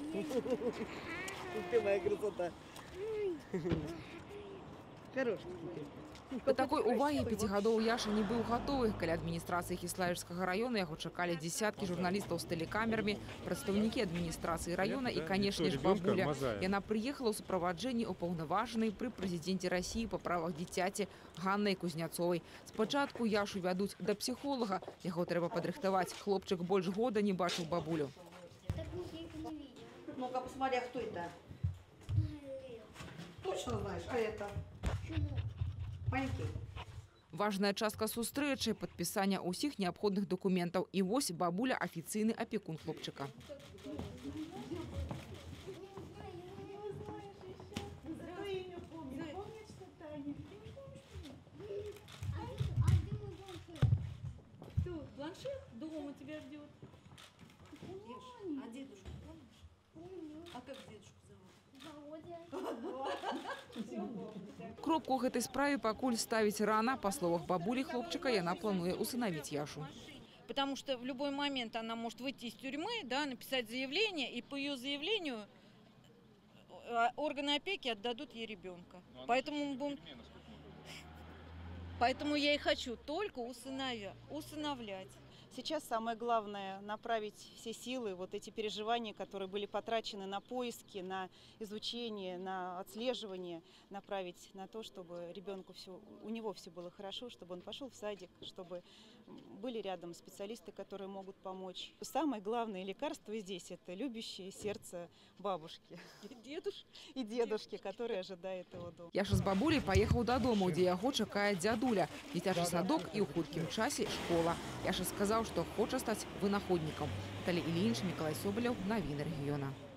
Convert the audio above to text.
Ты моя красота. Хороший. Да такой увагі пятигадовый Яша не был готовы. Каля администрации Киславежского района его чакали десятки журналистов с телекамерами, представники администрации района и, конечно же, бабуля. И она приехала в сопровождении уполноваженной при президенте России по правах дитяти Ганной Кузнецовой. Спочатку Яшу вядут до психолога. Его треба подрыхтовать. Хлопчик больше года не бачил бабулю. Ну-ка, посмотри, а кто это? Точно знаешь, а это? Паньки. Важная частка сустрэчы – подписание усіх необходных документов. И вось бабуля – официальный опекун хлопчика. Планшет дома тебя ждет. А дедушку помнишь? А как дедушку зовут? Кропку к этой справе покуль ставить рано. По словам бабули хлопчика, и она планует усыновить Яшу. Потому что в любой момент она может выйти из тюрьмы, да, написать заявление, и по ее заявлению органы опеки отдадут ей ребенка. Поэтому я и хочу только усыновлять. Сейчас самое главное – направить все силы, вот эти переживания, которые были потрачены на поиски, на изучение, на отслеживание, направить на то, чтобы ребенку у него все было хорошо, чтобы он пошел в садик, чтобы были рядом специалисты, которые могут помочь. Самое главное лекарство здесь – это любящее сердце бабушки и дедушки, который ожидает его дома. Яша с бабулей поехал до дома, где его чакает дядуля. Дзитячий садок и у хуткім часе школа. Яша сказал, что хочет стать вынаходником. Наталья Ильинич, Николай Соболев, новины региона.